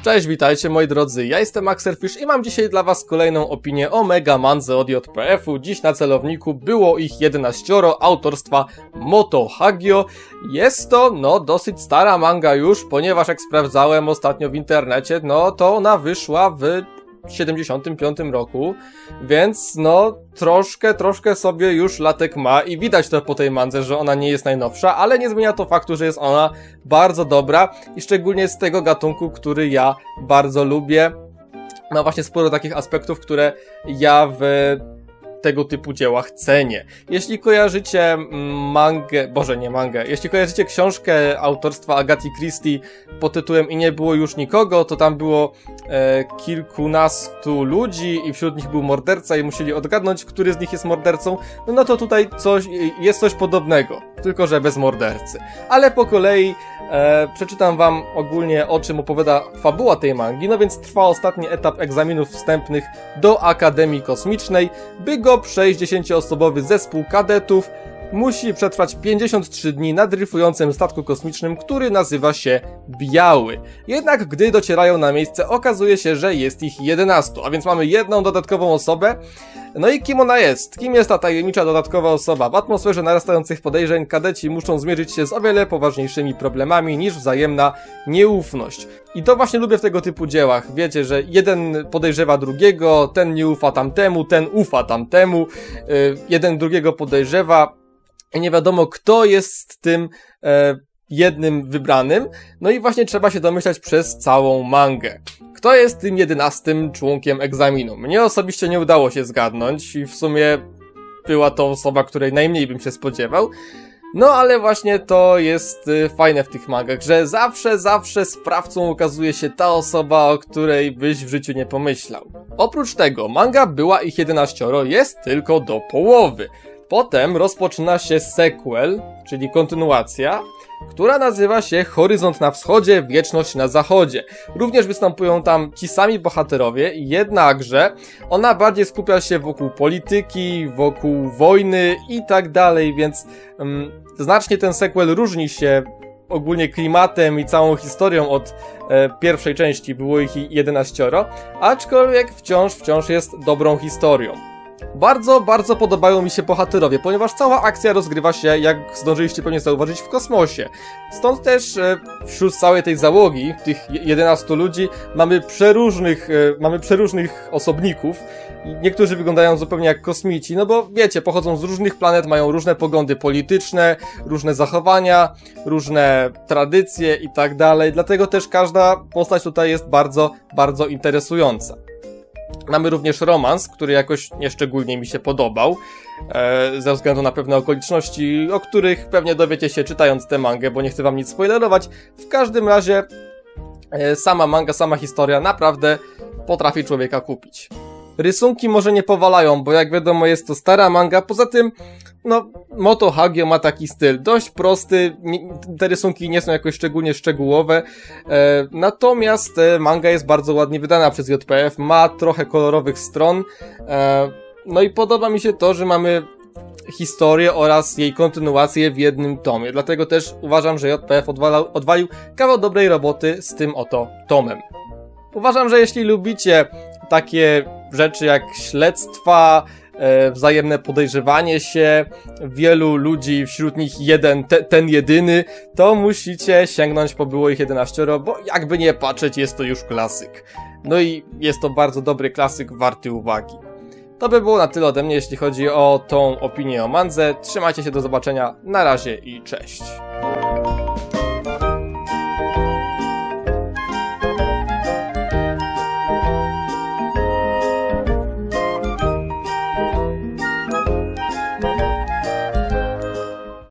Cześć, witajcie moi drodzy, ja jestem Axelfish i mam dzisiaj dla was kolejną opinię o mega mandze od JPF-u. Dziś na celowniku było ich 11 autorstwa Moto Hagio. Jest to, dosyć stara manga już, ponieważ jak sprawdzałem ostatnio w internecie, to ona wyszła w 75 roku, więc troszkę sobie już latek ma i widać to po tej mandze, że ona nie jest najnowsza, ale nie zmienia to faktu, że jest ona bardzo dobra i szczególnie z tego gatunku, który ja bardzo lubię. Ma właśnie sporo takich aspektów, które ja w tego typu dziełach cenię. Jeśli kojarzycie jeśli kojarzycie książkę autorstwa Agaty Christie pod tytułem I nie było już nikogo, to tam było kilkunastu ludzi i wśród nich był morderca i musieli odgadnąć, który z nich jest mordercą. No to tutaj jest coś podobnego, tylko że bez mordercy. Ale po kolei przeczytam wam ogólnie, o czym opowiada fabuła tej mangi. No więc trwa ostatni etap egzaminów wstępnych do Akademii Kosmicznej. By go przejść, 10-osobowy zespół kadetów musi przetrwać 53 dni na dryfującym statku kosmicznym, który nazywa się Biały. Jednak gdy docierają na miejsce, okazuje się, że jest ich 11, a więc mamy jedną dodatkową osobę. No i kim ona jest? Kim jest ta tajemnicza dodatkowa osoba? W atmosferze narastających podejrzeń kadeci muszą zmierzyć się z o wiele poważniejszymi problemami niż wzajemna nieufność. I to właśnie lubię w tego typu dziełach. Wiecie, że jeden podejrzewa drugiego, ten nie ufa tamtemu, ten ufa tamtemu, jeden drugiego podejrzewa i nie wiadomo, kto jest tym jednym wybranym. No i właśnie trzeba się domyślać przez całą mangę. Kto jest tym 11 członkiem egzaminu? Mnie osobiście nie udało się zgadnąć i w sumie była to osoba, której najmniej bym się spodziewał. No ale właśnie to jest fajne w tych mangach, że zawsze sprawcą okazuje się ta osoba, o której byś w życiu nie pomyślał. Oprócz tego manga była ich 11, jest tylko do połowy. Potem rozpoczyna się sequel, czyli kontynuacja, która nazywa się Horyzont na wschodzie, Wieczność na zachodzie. Również występują tam ci sami bohaterowie, jednakże ona bardziej skupia się wokół polityki, wokół wojny i tak dalej, więc znacznie ten sequel różni się ogólnie klimatem i całą historią od pierwszej części, było ich 11, aczkolwiek wciąż jest dobrą historią. Bardzo podobają mi się bohaterowie, ponieważ cała akcja rozgrywa się, jak zdążyliście pewnie zauważyć, w kosmosie. Stąd też wśród całej tej załogi, tych 11 ludzi, mamy przeróżnych osobników. Niektórzy wyglądają zupełnie jak kosmici, no bo wiecie, pochodzą z różnych planet, mają różne poglądy polityczne, różne zachowania, różne tradycje i tak dalej. Dlatego też każda postać tutaj jest bardzo interesująca. Mamy również romans, który jakoś nieszczególnie mi się podobał, ze względu na pewne okoliczności, o których pewnie dowiecie się czytając tę mangę, bo nie chcę wam nic spoilerować. W każdym razie sama manga, sama historia naprawdę potrafi człowieka kupić. Rysunki może nie powalają, bo jak wiadomo jest to stara manga, poza tym Moto Hagio ma taki styl, dość prosty, te rysunki nie są jakoś szczególnie szczegółowe, natomiast manga jest bardzo ładnie wydana przez JPF, ma trochę kolorowych stron, no i podoba mi się to, że mamy historię oraz jej kontynuację w jednym tomie, dlatego też uważam, że JPF odwalił kawał dobrej roboty z tym oto tomem. Uważam, że jeśli lubicie takie rzeczy jak śledztwa, wzajemne podejrzewanie się, wielu ludzi, wśród nich ten jedyny, to musicie sięgnąć po było ich 11, bo jakby nie patrzeć, jest to już klasyk. No i jest to bardzo dobry klasyk, warty uwagi. To by było na tyle ode mnie, jeśli chodzi o tą opinię o mandze. Trzymajcie się, do zobaczenia, na razie i cześć.